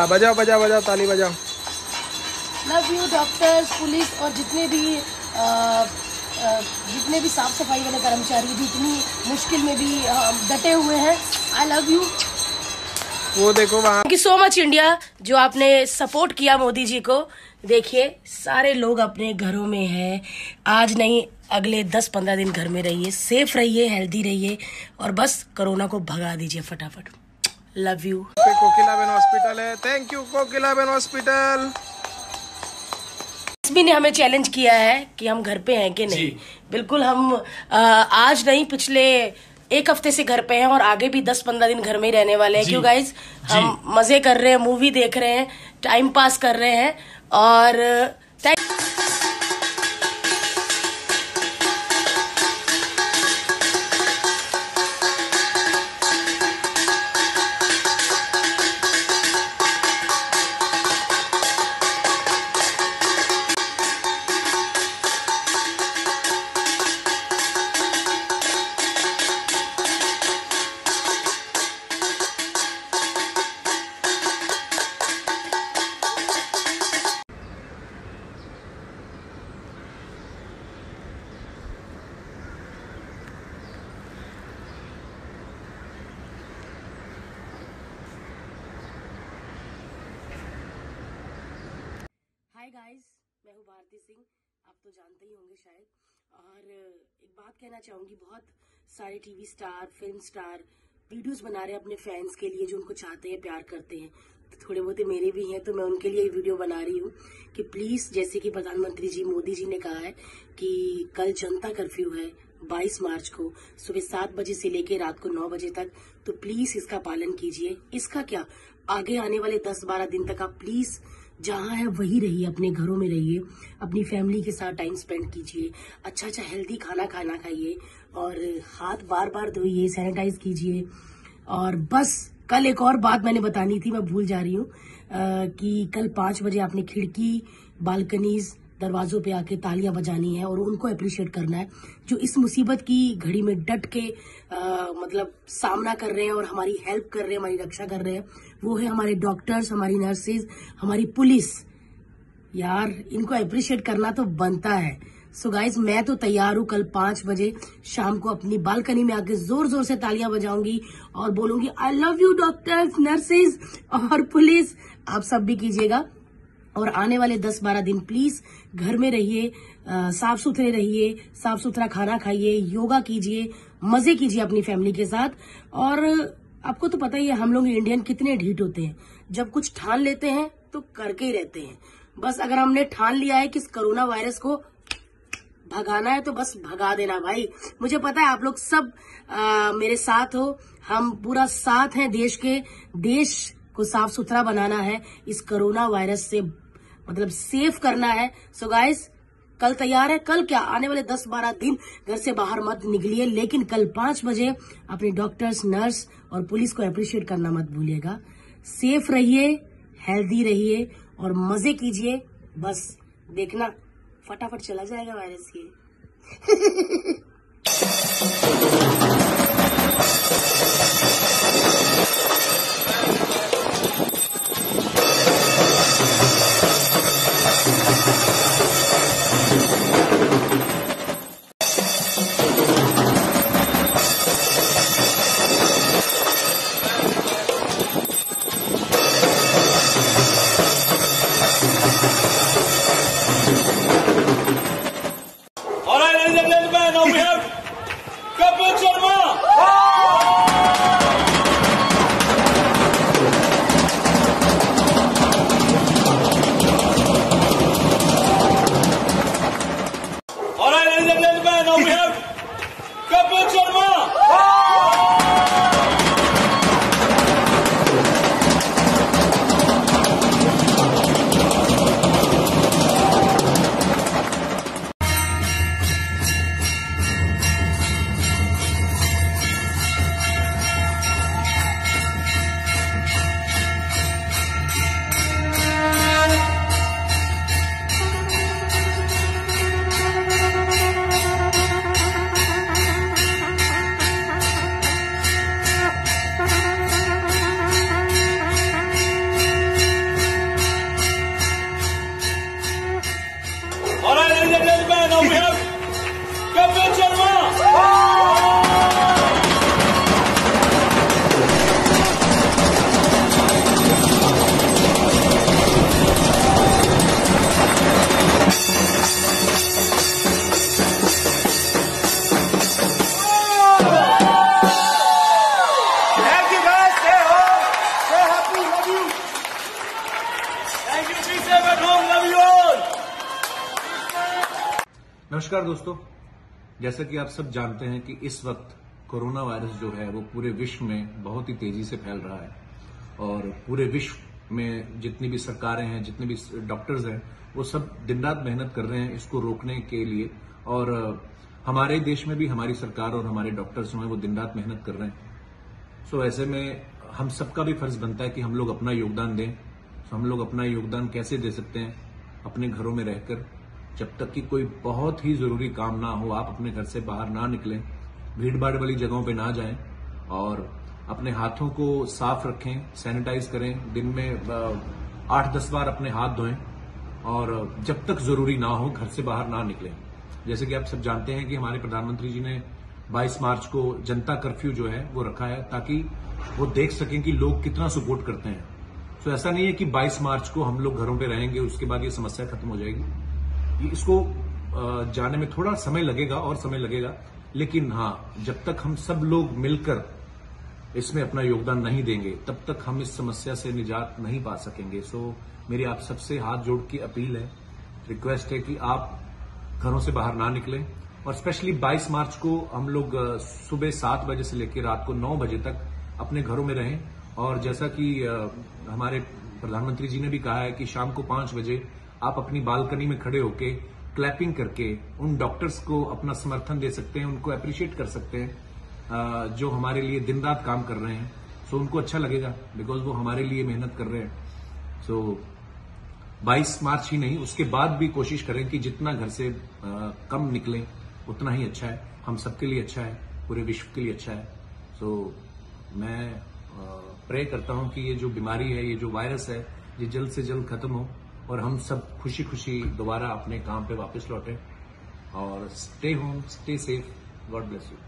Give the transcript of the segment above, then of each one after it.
हाँ बजाओ बजाओ बजाओ, ताली बजाओ। लव यू डॉक्टर्स, पुलिस और जितने भी साफ सफाई वाले कर्मचारी जो इतनी मुश्किल में भी डटे हुए हैं, आई लव यू। वो देखो वहाँ। Thank you so much India, जो आपने सपोर्ट किया मोदी जी को। देखिए सारे लोग अपने घरों में हैं, आज नहीं अगले 10-15 दिन घर में रहिए, सेफ रहिए, हेल्दी रहिए और बस कोरोना को भगा दीजिए फटाफट। Love you. कोकिलाबेन हॉस्पिटल है, थैंक यू कोकिलाबेन हॉस्पिटल। इसमें ने हमें चैलेंज किया है कि हम घर पे हैं कि नहीं। बिल्कुल हम आज नहीं पिछले 1 हफ्ते से घर पे हैं और आगे भी 10-15 दिन घर में ही रहने वाले हैं। क्यों गाइज, हम मजे कर रहे हैं, मूवी देख रहे हैं, टाइम पास कर रहे हैं और हाय गाइस, मैं हूँ भारती सिंह, आप तो जानते ही होंगे शायद। और एक बात कहना चाहूंगी, बहुत सारे TV star, film star videos बना रहे हैं अपने फैंस के लिए जो उनको चाहते हैं, प्यार करते हैं। तो थोड़े बहुत मेरे भी हैं, तो मैं उनके लिए वीडियो बना रही हूँ कि प्लीज, जैसे कि प्रधानमंत्री जी मोदी जी ने कहा है कि कल जनता कर्फ्यू है 22 मार्च को सुबह 7 बजे से लेकर रात को 9 बजे तक, तो प्लीज इसका पालन कीजिए। इसका क्या, आगे आने वाले 10-12 दिन तक आप प्लीज जहाँ है वही रहिए, अपने घरों में रहिए, अपनी फैमिली के साथ टाइम स्पेंड कीजिए, अच्छा हेल्दी खाना खाइए और हाथ बार बार धोइए, सैनिटाइज कीजिए। और बस कल एक और बात मैंने बतानी थी, मैं भूल जा रही हूँ कि कल 5 बजे आपने खिड़की, बालकनीज, दरवाजों पे आके तालियां बजानी है और उनको अप्रिशिएट करना है जो इस मुसीबत की घड़ी में डट के मतलब सामना कर रहे हैं और हमारी हेल्प कर रहे हैं, हमारी रक्षा कर रहे हैं। वो है हमारे डॉक्टर्स, हमारी नर्सेज, हमारी पुलिस। यार इनको अप्रिशिएट करना तो बनता है। सो गाइज, मैं तो तैयार हूँ, कल 5 बजे शाम को अपनी बालकनी में आके जोर जोर से तालियां बजाऊंगी और बोलूंगी I love you doctors, nurses और पुलिस। आप सब भी कीजिएगा और आने वाले 10-12 दिन प्लीज घर में रहिए, साफ सुथरे रहिए, साफ सुथरा खाना खाइए, योगा कीजिए, मजे कीजिए अपनी फैमिली के साथ। और आपको तो पता ही है हम लोग इंडियन कितने ढीठ होते हैं, जब कुछ ठान लेते हैं तो करके ही रहते हैं। बस अगर हमने ठान लिया है कि इस कोरोना वायरस को भगाना है तो बस भगा देना भाई। मुझे पता है आप लोग सब मेरे साथ हो, हम पूरा साथ हैं देश के। देश को साफ सुथरा बनाना है, इस कोरोना वायरस से मतलब सेफ करना है। सो गाइस, कल तैयार है। कल क्या, आने वाले 10-12 दिन घर से बाहर मत निकलिए, लेकिन कल 5 बजे अपने डॉक्टर्स, नर्स और पुलिस को अप्रिशिएट करना मत भूलिएगा। सेफ रहिए, हेल्दी रहिए और मजे कीजिए। बस देखना फटाफट चला जाएगा वायरस ये। All right, ladies and gentlemen, now we have Kapil नमस्कार दोस्तों, जैसा कि आप सब जानते हैं कि इस वक्त कोरोना वायरस जो है वो पूरे विश्व में बहुत ही तेजी से फैल रहा है और पूरे विश्व में जितनी भी सरकारें हैं, जितने भी डॉक्टर्स हैं, वो सब दिन रात मेहनत कर रहे हैं इसको रोकने के लिए। और हमारे देश में भी हमारी सरकार और हमारे डॉक्टर्स जो हैं वो दिन रात मेहनत कर रहे हैं। सो ऐसे में हम सबका भी फर्ज बनता है कि हम लोग अपना योगदान दें। तो हम लोग अपना योगदान कैसे दे सकते हैं? अपने घरों में रहकर, जब तक कि कोई बहुत ही जरूरी काम ना हो, आप अपने घर से बाहर ना निकलें, भीड़ भाड़ वाली जगहों पे ना जाएं और अपने हाथों को साफ रखें, सैनिटाइज करें, दिन में 8-10 बार अपने हाथ धोएं और जब तक जरूरी ना हो घर से बाहर ना निकलें। जैसे कि आप सब जानते हैं कि हमारे प्रधानमंत्री जी ने 22 मार्च को जनता कर्फ्यू जो है वो रखा है ताकि वो देख सकें कि लोग कितना सपोर्ट करते हैं। तो ऐसा नहीं है कि 22 मार्च को हम लोग घरों पे रहेंगे उसके बाद ये समस्या खत्म हो जाएगी। इसको जाने में थोड़ा समय लगेगा और समय लगेगा, लेकिन हाँ, जब तक हम सब लोग मिलकर इसमें अपना योगदान नहीं देंगे तब तक हम इस समस्या से निजात नहीं पा सकेंगे। सो मेरी आप सबसे हाथ जोड़ के अपील है, रिक्वेस्ट है कि आप घरों से बाहर ना निकलें और स्पेशली 22 मार्च को हम लोग सुबह 7 बजे से लेकर रात को 9 बजे तक अपने घरों में रहें। और जैसा कि हमारे प्रधानमंत्री जी ने भी कहा है कि शाम को 5 बजे आप अपनी बालकनी में खड़े होके क्लैपिंग करके उन डॉक्टर्स को अपना समर्थन दे सकते हैं, उनको अप्रिशिएट कर सकते हैं जो हमारे लिए दिन रात काम कर रहे हैं। सो उनको अच्छा लगेगा बिकॉज वो हमारे लिए मेहनत कर रहे हैं। सो 22 मार्च ही नहीं, उसके बाद भी कोशिश करें कि जितना घर से कम निकलें उतना ही अच्छा है, हम सबके लिए अच्छा है, पूरे विश्व के लिए अच्छा है। सो मैं प्रे करता हूं कि ये जो बीमारी है, ये जो वायरस है, ये जल्द से जल्द खत्म हो और हम सब खुशी खुशी दोबारा अपने काम पे वापस लौटें। और stay home, stay safe, god bless you.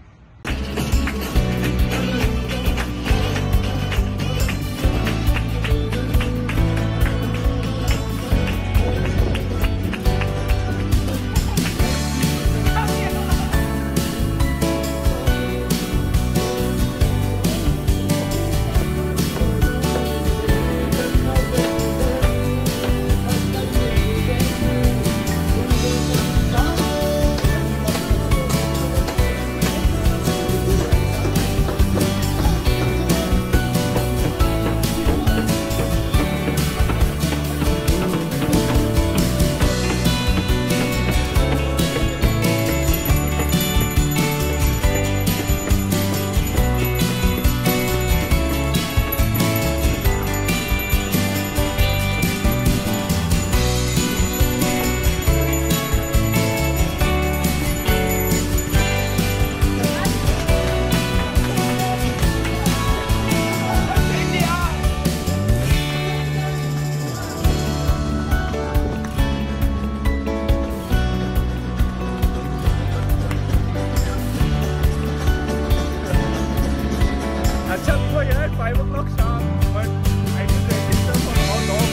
अच्छा तो यार 5 o'clock शाम, but I didn't register for how long.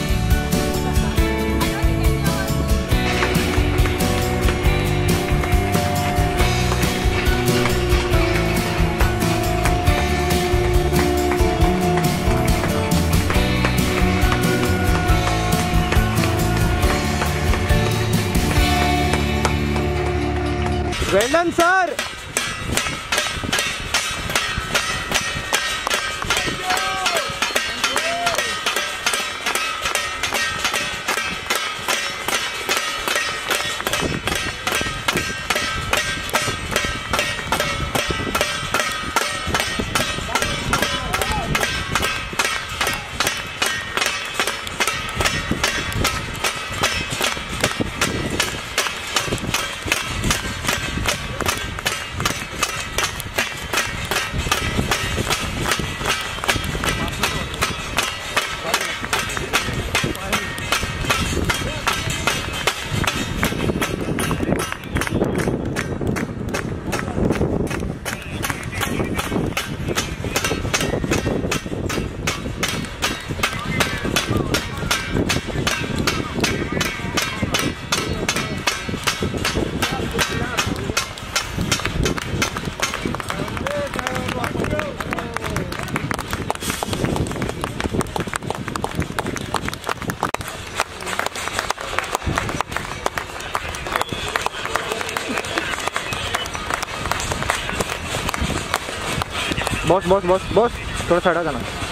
Brendan sir. Boss boss boss boss थोड़ा सा हटा जाना।